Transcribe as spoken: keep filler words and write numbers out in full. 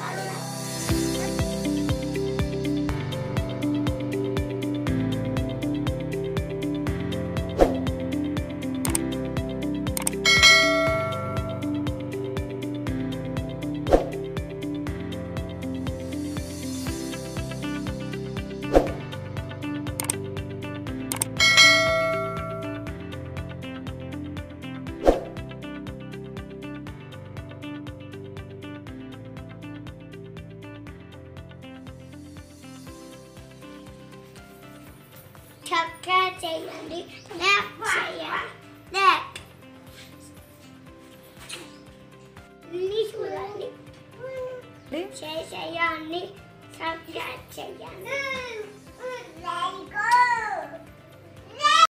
చేయాలి. చక్కగా చేయండి, లెఫ్ట్ చేయండి, లెఫ్ట్ అన్ని చూడండి, చేసేయండి, సబ్స్క్రైబ్ చేయండి.